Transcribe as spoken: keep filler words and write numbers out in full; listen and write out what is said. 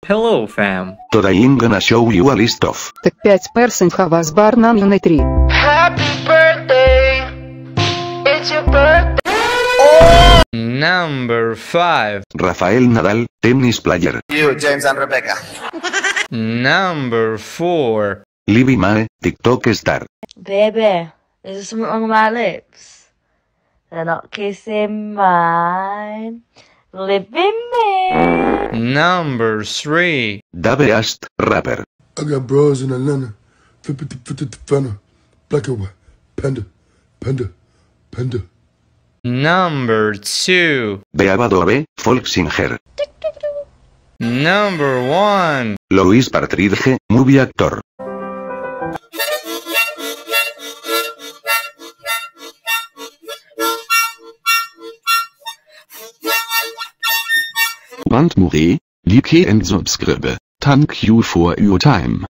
Hello, fam. Today I'm gonna show you a list of Так пять person have was born on Unit three. Happy birthday! It's your birthday! Number five. Rafael Nadal, tennis player. You, James and Rebecca. Number four. Libby Mae, TikTok star. Baby, is there something wrong with my lips? They're not kissing mine. Living me. Number three. Dave Ast, rapper. I got bros in Atlanta. fifty fifty Fana. Black and white. Panda. Panda. Panda. Number two. Beabadobe, folk singer. Number one. Louis Partridge, movie actor. Want more? Like and subscribe. Thank you for your time.